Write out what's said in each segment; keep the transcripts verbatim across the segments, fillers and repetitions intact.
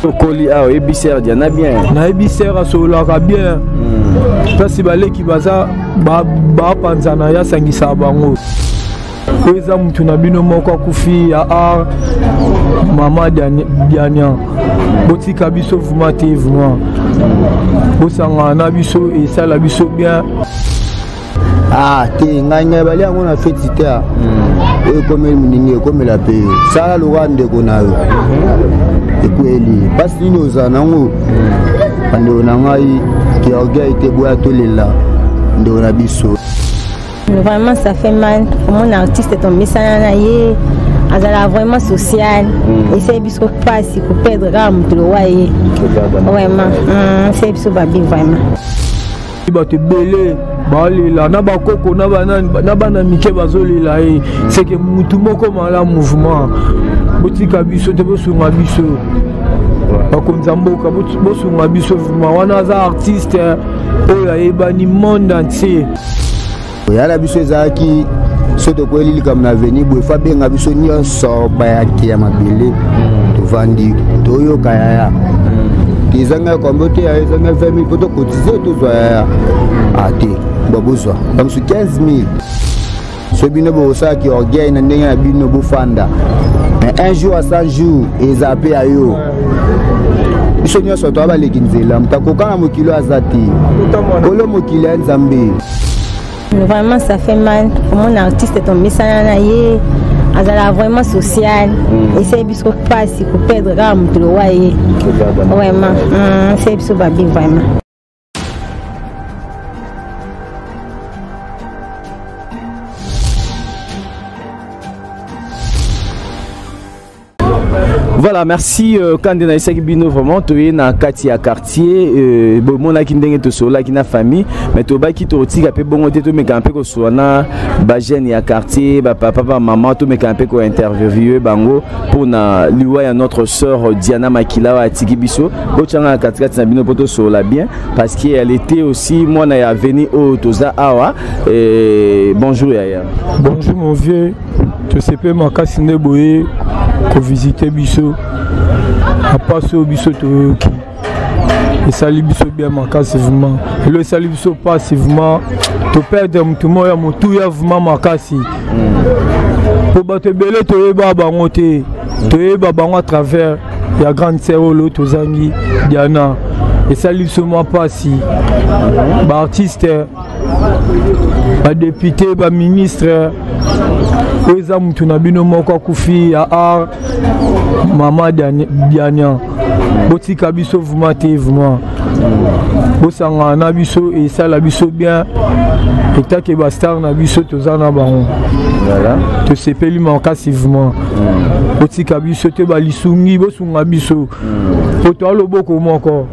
Okoli a ebiser diana bien. Na ebiser asolaka bien. Kasi baleki baza ba ba panzana ya sangisa bango. Eza mutu na bino moko kufi ya ar mama dianya. Botika biso vumate vuma. Bosanga na biso et ça la biso bien. Ah, te nganya bali yango na fetita. E comme le mini comme la paix. Ça le rande kona. Ekweli parce que nous anango ando nangai qui a été boya tolela ndo na biso. Vraiment ça fait mal pour mon artiste est tombé ça na ye azala vraiment social et c'est biso passe pour perdre ram to loyer vraiment c'est biso babi vraiment ba te belé balela na bakoko na banani na bana mike bazolela e c'est que mutu moko mala mouvement botika biso te bosunga biso bakonza mboka bosunga biso vraiment wana za artiste oyo ayebani monde entier yala biso ezaki soto ko elili kam na venir bo fa benga biso nyonso bayaki ya mabele tovandi toyo kaya tizanga kombote ya ezanga vingt mille poto cotiser to zo ya ate babozwa donc sur quinze mille so bino bo sa ki orgueil na ndenge na bino bo fanda mais un jour à cent jours ezape ayo biso nyonso to abaleki nzela mutakoka na mokilo azati olo mokilo ya nzambe. Vraiment ça fait mal pour mon artiste est tombé ça na ye azala vraiment social et c'est biso passe pour perdre ram to loyer vraiment c'est biso babi vraiment. Voilà, merci quand on a essayé bino vraiment tu es dans quartier quartier bon mon a qui ndenge to so la qui na famille mais to ba qui to tika pe bon te me camper ko so na ba jeune ya quartier ba papa ba maman to me camper ko interviewer bango pour na liwa ya notre sœur Diana Makila wa tiki biso bo tchanga quartier na bino poto so la bien parce qu'elle était aussi moi na ya venir au toza awa et bonjour yaya. Bonjour mon vieux, tu sais pas ma kasine boye ko visiter biso a passer au biso to qui et sali biso bien makasi vraiment le sali biso passivement to perdre mutu moya mutu ya vraiment makasi po bato belé to yeba bango te to yeba bango à travers ya grande sœur lo to zangi Diana et sali biso ma passi ba artiste ba député ba ministre eza mutu na bino moko kufi ya ar mama dianya botika biso vumate vraiment bosanga na biso et ça la biso bien et ta ke ba star na biso tozana bango voilà to sepeli makasi vraiment botika biso te ba lisungi bosunga biso poto aloboko moko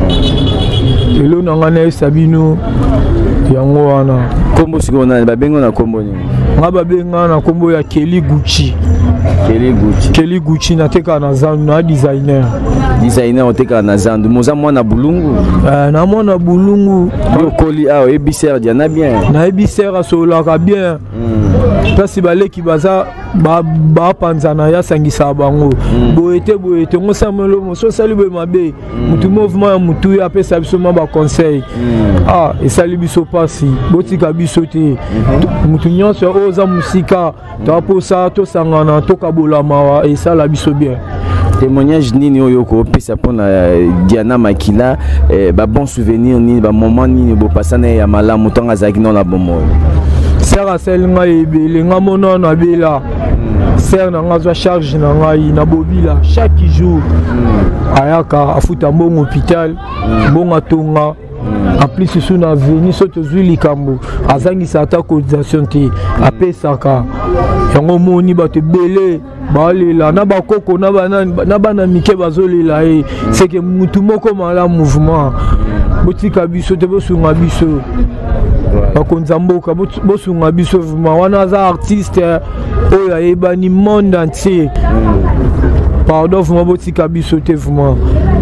elo nanga na sabino yango wana kombo sikona ba bengo na kombo ni ngaba benga na kombo ya Kelly Gucci. Kelly Gucci. Kelly Gucci na teka na zandu na designer. Designer oteka na zandu moza mwana bulungu. Eh na mwana bulungu. Yo koli a ebiser diana bien. Na ebiser asolaka bien. Kasi baleki baza ba ba panzana ya sangisa bango. Boete boete ngosamelo moso sali be mabe. Mutu mouvement ya mutu ya pesa biso ma ba conseil. Ah et sali biso pasi. Botika biso te. Mutu nyonso oza musika to posa to sangana to kabola mawa et ça la biso bien. Témoignage nini oyo ko pesa pona Diana Makila ba bon souvenir ni ba moment ni bo pasana ya malamu tonga zaki non la bomo. Sera sel ngai ebele nga mona na bela. Ser na nga charge na ngai na bobila chaque jour. Ayaka afuta mbongo hôpital, mbongo tonga. En plus sous na veni soto zwili kambo azangi sata cotisation te apesaka yango moni bato belé balela na bakoko na banani na bana mike bazolela e c'est que mutu moko mala mouvement botika biso te bosunga biso bakonza mboka bosunga biso vraiment wana za artiste oyo ayebani monde entier pardon vraiment botika biso te vraiment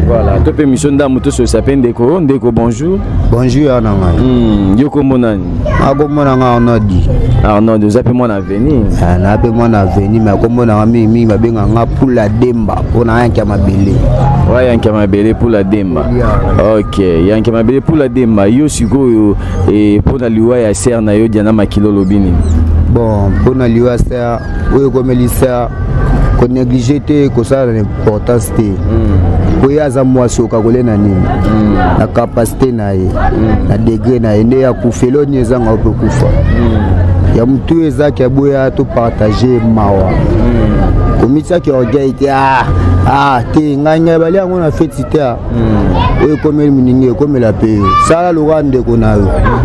Voilà, tu peux mission d'amoto sur sa peine déco, déco bonjour. Bonjour Ananga. Hmm, yoko monani. Ako monanga Arnodi. Arnodi, vous appelez moi à venir. Ah, na appelé moi à venir mais ako monanga mi mi ba benga nga pour la demba, pour na yanka mabele. Ouais, yanka mabele pour la demba. OK, yanka mabele pour la demba. Yo siko et pour la liwa ya ser na yo diana makilo lobini. Bon, pour na liwa ser, oui comme Elisa ko négliger te ko ça l'importance te. Pour ya za mwaso ka kole na nini. Na capacité na ye. Na degré na ye ne ya kufelo nyeza nga ope kufa. Ya mtu eza ki aboya to partager mawa. Komisa ki orgueil ah ah te nganya bali yango na fête ta. Oui comme el muninge comme la paix. Ça le rande ko na yo.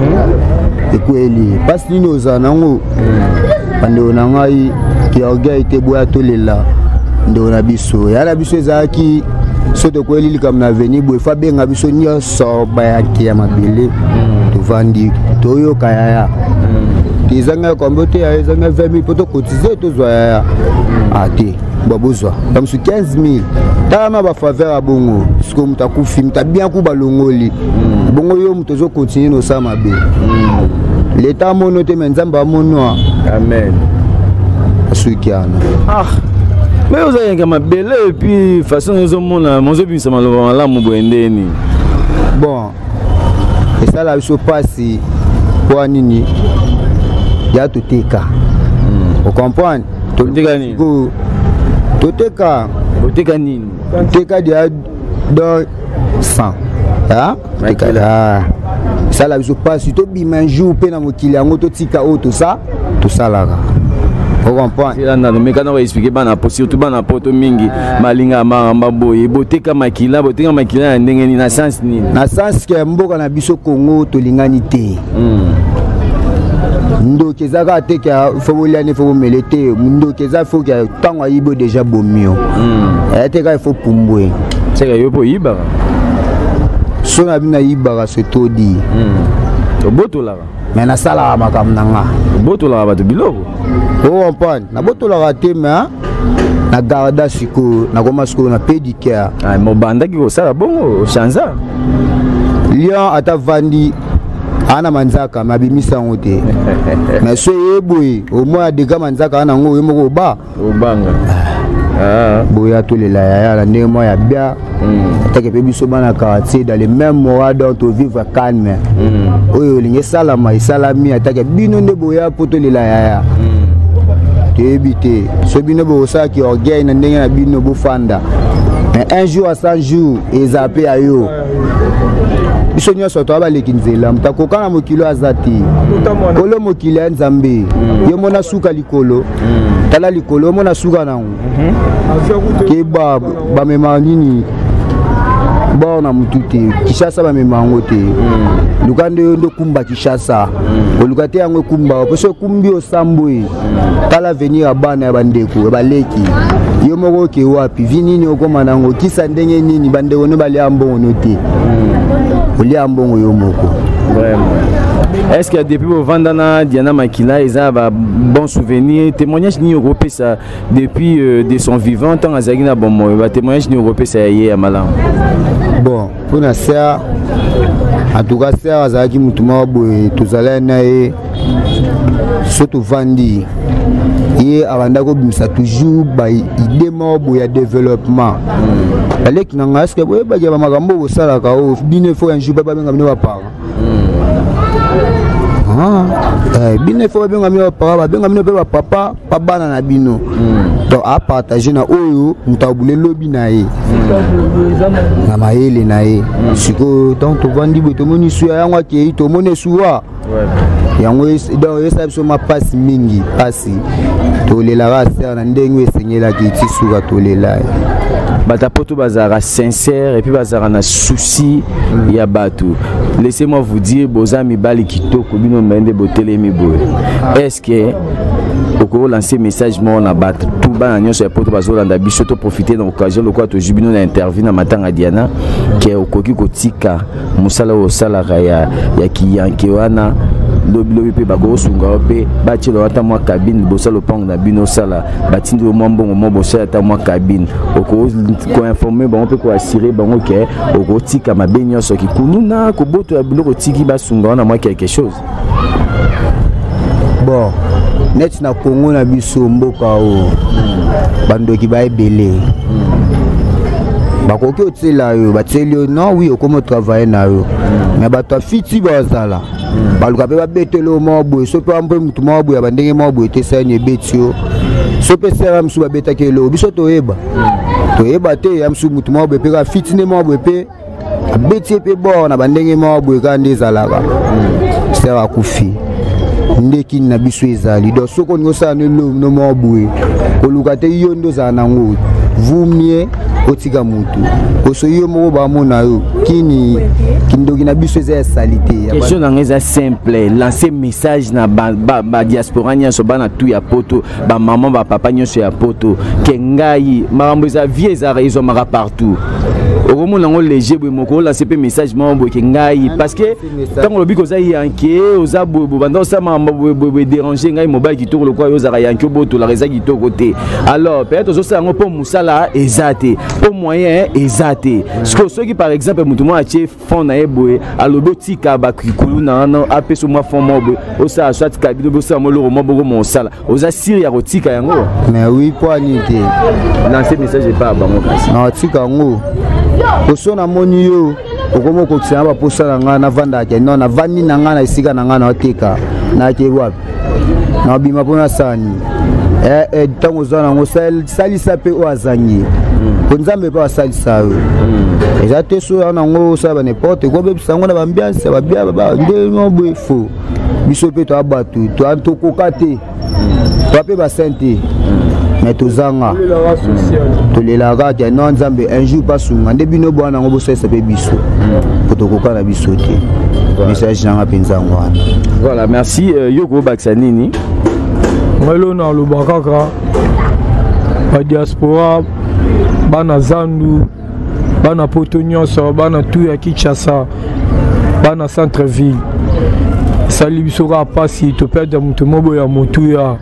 Ekweli parce que nous anango. Pande na ngai ki orgueil te boya to lela. Ndo na biso. Ya na biso eza ki soto ko eli comme na venir boy fa benga biso nyonso ba ya ki ya mabele. To vandi to yo kaya. Tizanga kombote ya zanga vingt mille poto cotiser to zwa ya. Ati babozwa comme sur quinze mille. Tama ba faveur abongo. Siko mutakufi mta bien ku balongoli. Bongo yo mtozo continuer no sa mabe. L'état mono te menzamba mono. Amen. Asukiana. Ah. Mais vous avez un belle et puis façon ils ont mon mon zobin ça malheureusement là mon boendeni. Bon. Et ça là je passe pour nini. Ya toteka. Vous comprenez? Toteka nini? Toteka. Toteka nini? Toteka dia dans cent. Hein? Toteka là. Ça là je passe to bima jour pe na mokili yango to tika o tout ça, tout ça là. Vous comprenez? C'est là dans mais quand on va expliquer bana po surtout bana poto mingi malinga mamba boye boteka makila boteka makila ndenge ni na sens ni. Na sens que mboka na biso Congo to lingani te. Ndo kezaka te ka foboliane fo melete ndo keza fo ka tango yibo déjà bomio. Eh te ka fo pumbwe. C'est que yo po yiba. So na bina yiba se todi. To boto la. Mais na sala makam nanga. Boto la ba to biloko. Oh on na boto la te mais na garda siko na koma siko na pédicure. Ah mo banda ki ko sala bongo chanza. Lion ata vandi ana manzaka mabimisa ngote. Mais so yeboy au moins de ga manzaka ana ngo yemo ba. Obanga. Ah boya to le la ya la ndemo ya bia. Take pe biso bana quartier dans les mêmes mois dont on vivre calme. Oyo linge sala mai sala mi atake bino nde boya poto le la ya. Éviter ce bino bo ça qui orgueil na ndenge na bino bo fanda mais un jour à cent jours et zappé à yo biso nyonso to abaleki nzela mutakoka na mokilo azati kolo mokili ya nzambe yo mona suka likolo tala likolo mona suka nango ke ba ba mema nini bon na mutute Kishasa ba memango te lukande ndo kumba Kishasa olukate yango kumba poso kumbi osambwe tala venir abana ya bandeko baleki yo moko ke wapi vinini okoma nango kisa ndenge nini bandeko no bali ambongo no te oli ambongo yo moko vraiment. Est-ce que depuis vos vendana Diana Makila ils ont un bon souvenir témoignage ni européen ça depuis euh, de son vivant tant azagi na bon moi témoignage ni européen ça y est malam. Bon pour na ça en tout cas ça azagi mutuma boy tozala na e surtout vandi et avant ko bimsa toujours ba idée mo boy ya développement avec nanga est-ce que boy ba ba makambo ko sala ka o bine fo un jour ba benga mine ba pa ah eh bine fo benga mine ba pa ba benga mine ba papa pa bana na bino donc à partager na oyo mutabule lobi na ye na maele na ye siko donc to vandi bo to moni suya yango ke to moni suwa yango donc esa biso ma passe mingi passe to lela rasa na ndenge esenyela ki ti suka to lela bata poto bazara sincère et puis bazara na souci ya batu. Laissez-moi vous dire bozami bali kitoko bino mende botelemi boy. Est-ce que au lancer message moi na battre tout bana nyonso ya poto bazolanda biso to profiter de l'occasion lokwa to jubino na interview na matanga Diana ke okoki kotika musala o sala ya ya kiyanke wana lobi lobi pe bako sunga pe ba tchelo ata mwa cabine bosa lo pang na bino sala batindi mo mbongo mo bosa ata mwa cabine oko ko informer bango pe ko assurer bango ke oko tika mabenyo so ki kununa ko boto ya biloko tiki ba sunga na mwa quelque chose. Bon net na Congo na biso mboka o bandoki ba ebele bakoki otela yo bateli non oui okomo travailler na yo mais bato fiti bazala baluka pe babetelo mobo so pe ambe mutu mobo ya bandenge mobo te sanye betio so pe sera msu babeta kelo biso toyeba toyeba te ya msu mutu mobo pe ka fiti ne mobo pe abeti pe bon na bandenge mobo ka ndezala ba sera kufi ndeki na biso ezali do soko ngosa ne lo no mobo koluka te yondo za nango vumie otika mutu koso yo mo ba mona yo kini kindoki na biso za salite question na ngeza simple lancer message na ba, ba, ba diaspora nya so bana tu ya poto ba maman ba papa nyo ya poto ke ngai marambo za vie za raison mara partout au moment où léger moko la cp message mambo ke ngai parce que tant le biko za yanké oza bobo banda ça mambo déranger ngai mobile ki to le quoi yo za yanké boto la reza ki to côté alors peut-être zo ça ngo po musala ezate pour moyen ezate ce que ceux qui par exemple mutu mo atie fond na eboé alobo tika ba kikulu na na apeso mo fond mo o ça soit kabino bo ça mo lo mo bo mo sala oza siria ko tika yango mais oui pour nité lancer message pas bango kasi na tika ngo koso na moni yo okomo ko tsana ba posa na ngana vanda ke non na vandi na ngana isika na ngana oteka na ke wapi na bima pona sani eh eh tango zona ngo sali sape o azangi ko nzambe pa sali sawe ezate so na ngo sa ba n'importe ko be sango na bambiance ba bia ba nde no befo biso pe to abatu to antoko kate to pe ba sente mais tozanga tolela ka non nzambe un jour pas sunga nde bino bwana ngo bosa sape biso potokoka na biso te message na penza ngwana. Voilà, merci euh, Yoko Baksanini. Mwelo na lubakaka ba diaspora bana zandu bana poto nyonso bana tu ya Kinshasa bana centre ville sali biso ka pasi to perdre mutu mobo ya mutu ya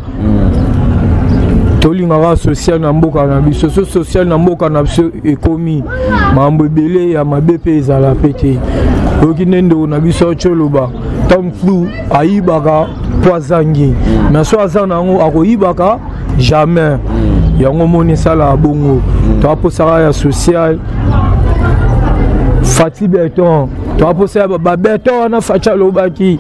tolinga social na mboka na biso so social na mboka na biso ekomi mambo ebele ya mabepe ezala pete oki nendo na biso choloba tamfu ayibaka poazangi mais so azana ngo akoyibaka jamais yango moni sala bongo to aposaka ya social fati beton to aposaka ba beton na facha lobaki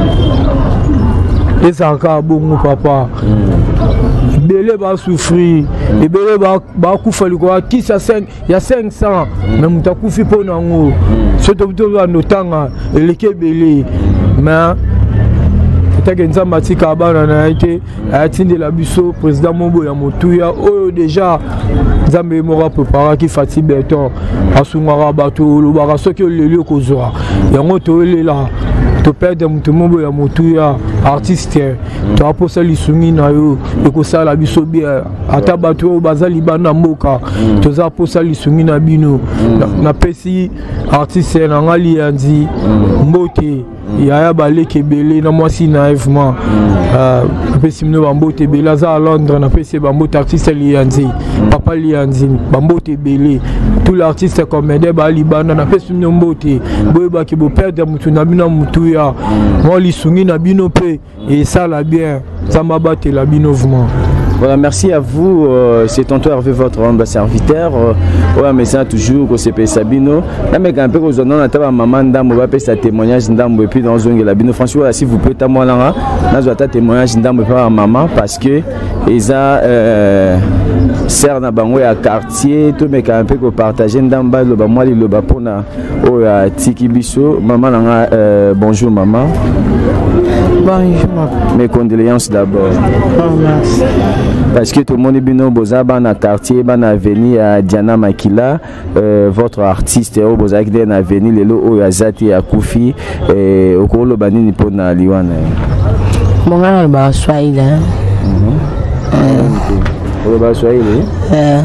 ezaka bongo papa bele ba souffrir et bele ba ba kufa liko ki sa cinq ya cinq cents mais mutakufi pona ngo soto buto notanga eleke bele mais peut-être nzamba tika bana na été atindi la biso président Mombo ya Motuya oh déjà nzambe mora préparer ki fati beton asungara bato lo bara soki leli kozwa yango to lela to perdre mutu Mombo ya Motuya artiste to aposa lisungi na yo ekosala biso bia ata bato bazali bana mboka to za aposa lisungi na bino na pesi artiste na ngali yanzi mbote yaya baleke belé na mwasi na evement euh pesi mno bambote belé za à Londres na pesi bambote artiste lianzi papa lianzi bambote belé tous les artistes comédien ba libanda na pesi mno mbote boye ba ki bo perdre mutu na bino mutu ya mo lisungi na bino pe et ça la bien ça m'a battu la binovement. Voilà, merci à vous. Euh, c'est tonton Hervé, votre humble serviteur. Euh, ouais, mais ça toujours que c'est Sabino. Là, mais quand on a un peu de maman d'âme, on va faire sa témoignage d'âme et puis dans un la bino. Franchement, si vous pouvez t'amour là, nous avons un témoignage d'âme et pas maman parce que ils ont serre na bango ya quartier tout mais quand un peu que partager d'âme ba le ba moi le ba pona o ya tiki biso maman là bonjour maman. Bonjour. Mes condoléances d'abord. Oh, merci. Parce que tout le monde est bien au Boza, dans le quartier, dans l'avenue à Diana Makila, euh, votre artiste au Boza, dans l'avenue, le lot au Yazati à Koufi, et au Kolo Banini pour na Liwan. Mon gars, le Swahili. Le bas Swahili. Euh.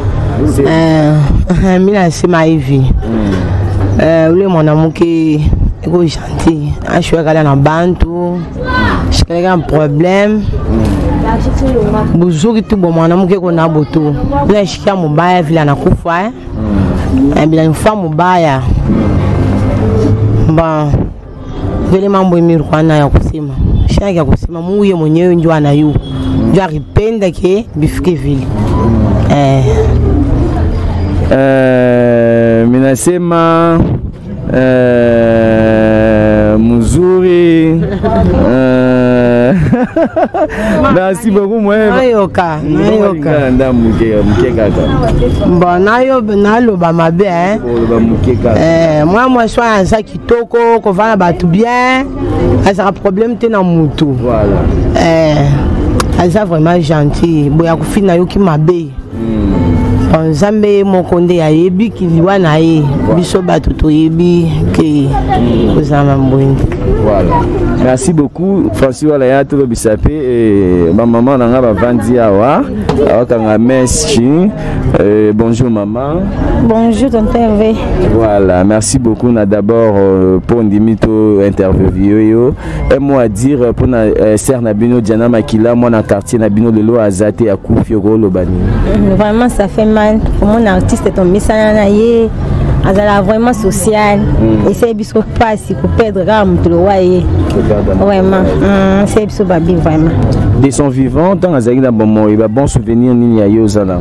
Euh. Mina c'est ma vie. Euh, le mon amour qui ego gentil ashwekala na bantu shikaleka problème buzuri tu bon mwana muke kona boto na shikia mubaya vile anakufa eh bila mfa mubaya ba vile mambo imirwana ya kusema shaka ya kusema muye mwenyewe ndio anayu ndio aripenda ke bifike vile eh eh minasema eh mzuri eh merci beaucoup moi nayoka nayoka ndamuke muke kaka bon nayo naloba mabe eh ba muke kaka eh moi moi sois ça kitoko ko va batu bien ça problème te na mutu voilà eh ça vraiment gentil boya kufina yo ki mabe Nzambe mokonde ya yebi kiliwa na ye biso batu to yebi ke kozama mbwindi. Voilà. Merci beaucoup Francis wala ya to bisape et ma maman nanga ba vandi awa awakanga merci. Euh, bonjour maman. Bonjour tonton Hervé. Voilà, merci beaucoup na d'abord euh, pour ndimito interview yo. Un mot à dire pour na euh, Ser Nabino Diana Makila moi na quartier Nabino Lelo Azate ya Kufiro Lobani. Vraiment ça fait mal pour mon artiste ton message na ye. Azala vraiment social et c'est biso pas si pour perdre ram tout le waye. Vraiment, c'est biso babi vraiment. De son vivant dans azali na bon il va bon souvenir nini ya yo zala.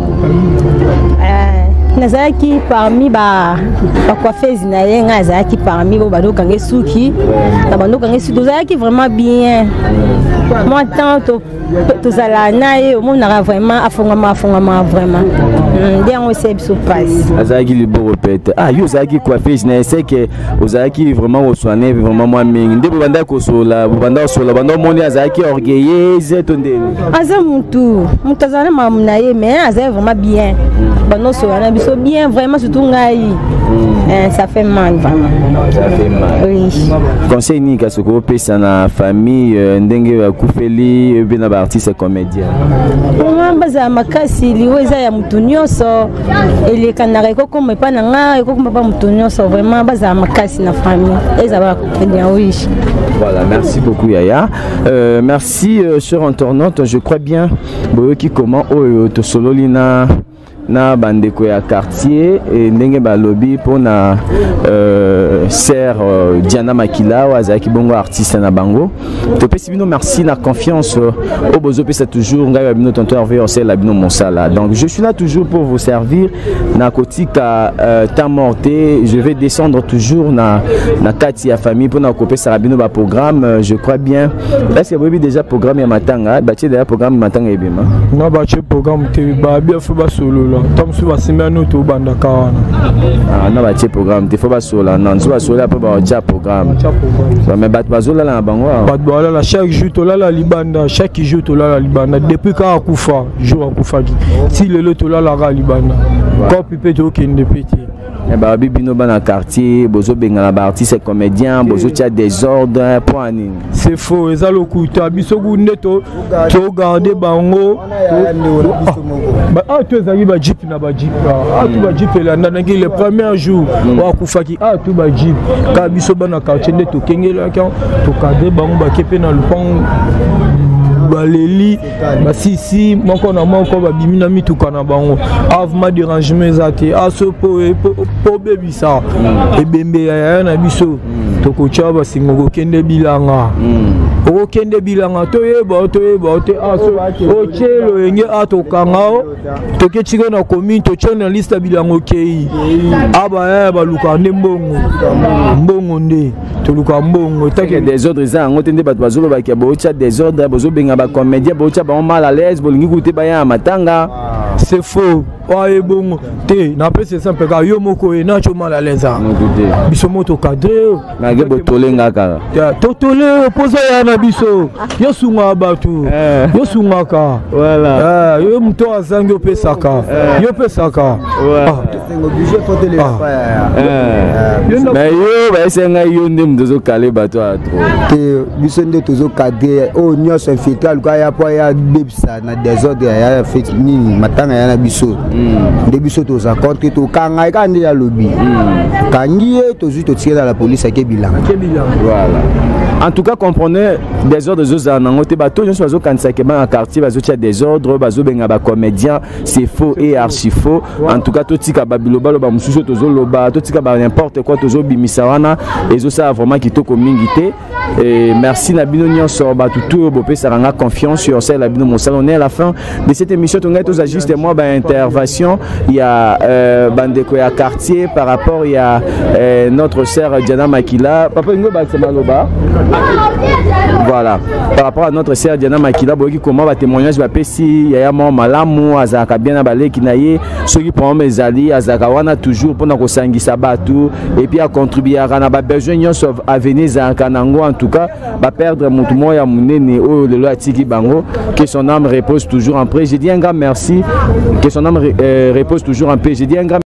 Euh nazaki parmi ba ba coiffeuse na ye ngazaki parmi bo bado kange suki na bando kange suki dozaki vraiment bien. Moi tant to to zala na ye o mona vraiment afongama afongama vraiment. Bien on sait biso passe. Azaki le beau répète. Ah yo zaki coiffeuse na c'est que ozaki vraiment au soigner vraiment moi mingi. Ndebo banda ko sola, banda sola, banda moni azaki orgueilleuse tondeni. Aza mutu, mutazana mamna ye mais azaki vraiment bien. Bando sola biso bien vraiment surtout ngai. Euh, ça fait mal vraiment. Ça fait mal. Oui. Conseil ni ka soko pesa na famille ndenge ya kufeli bina ba artiste comédien. Moi baza makasi liweza ya mutu nyonso ele kanaka ko comme pas na nga ko comme pas mutu nyonso vraiment baza makasi na famille eza ba bien oui. Voilà, merci beaucoup Yaya. Euh, merci euh, chère internaute, je crois bien boyo ki comment o to sololina na bandeko ya quartier et ndenge ba lobby pour na euh, Ser euh, Diana Makila wazaki bongo artiste na bango to pesi bino merci na confiance euh, au bozo pesa toujours ngai bino tonton Hervé Orsel la bino monsala. Donc je suis là toujours pour vous servir na kotika euh, temps morté, je vais descendre toujours na na kati ya famille pour na kopesa bino ba programme euh, je crois bien est-ce que vous avez déjà programme ya matanga ba déjà programme matanga ebima na ba programme te ba bien faut ba solo Tom Souba Simano to banda kawana. Ah na ba che programme te faut ba sola non soit sola pas ba cha programme. Mais bat bazola na bango. Bat bazola la chaque jour to la la libanda chaque jour to la la libanda depuis ka akufa jour akufa si le le to la la libanda. Ko pipe to kende petit. Eh bah bibino bana quartier bozo bengala ba artiste comédien bozo tia désordre pour ani. C'est faux ezalo kuta biso gunde to to garder bango. Ba ah tu ezali ba jeep na ba jeep ah tu ba jeep la ndana ki le premier jour wa kufaki ah tu ba jeep ka biso bana quartier nde to kengela ka to garder bango ba kepe na lupang baleli basisi moko na moko babimi na mituka na bango avma dérangement ezate aso po po bebisa ebembe ya na biso tokocha basingo kokende bilanga okende bilanga toyeba toyeba te aso ochelo enge atokanga tokechika na commune to chana liste bilango kei aba ya baluka ndembongo mbongo nde toluka mbongo take des autres za ngote nde bato bazolo ba kiabo cha des autres bozo benga ba comédien bo cha ba mal à l'aise bolingi kuté ba ya matanga. C'est faux. Ouais bon, té na pese simple ka yo moko e na cho mal à l'aise. Biso moto cadré. Na ge botolenga ka. To tole opposa ya na biso. Yo sunga batu. Yo sunga ka. Voilà. Eh yo mto azangi opesa ka. Yo pesa ka. mais yo baesenga yo nde moto ozokale bato ya te biso nde tozokadre oyo nyonso infiltre aluka ya po ya bebisa na désordre ya nini matanga ya na biso nde biso toza contre tokanga eka nde ya lobi kangi ye tozwi totire na la police ake bilanga. Voilà. En tout cas, comprenez des ordres des autres en angote bateau. Nous sommes au Kansakeban à quartier, bateau tia des ordres, bateau benga ba comédien, c'est faux et archi faux. En tout cas, tout tika babiloba loba mususo tozo loba, tout tika ba n'importe quoi tozo bimisawana et zo ça vraiment qui to communauté. Et merci Nabino Nyonso batu tout bopé saranga confiance sur celle Nabino Monsal. On est à la fin de cette émission. On a tous juste moi ba intervention. Il y a euh, Bandeko ya quartier par rapport il y a euh, notre sœur Diana Makila. Papa Ngo ba Maloba. Voilà, par rapport à notre sœur Diana Makila, comment va témoignage va si yaya mo malamu azaka bien na balé kinaye ceux qui prend mes alliés azaka wana toujours pendant ko sangisa batu et puis à contribuer à na ba besoin nyonso à venir za kanango en tout cas va perdre mutu moya munene o le lo atiki bango que son âme repose toujours en paix. Je dis un grand merci, que son âme euh, repose toujours en paix. Je dis un grand